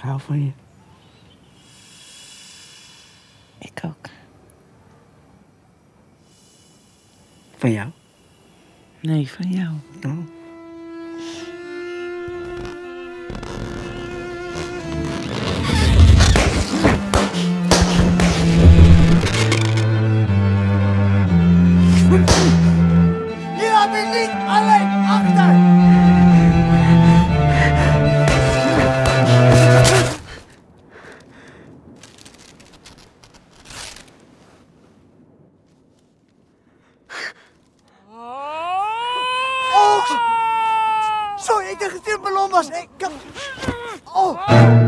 hou van je. Ik ook. Van jou? Nee, van jou. Oh. Je laat me niet alleen achter! Oh! Sorry, ik dacht dat het een ballon was. Oh!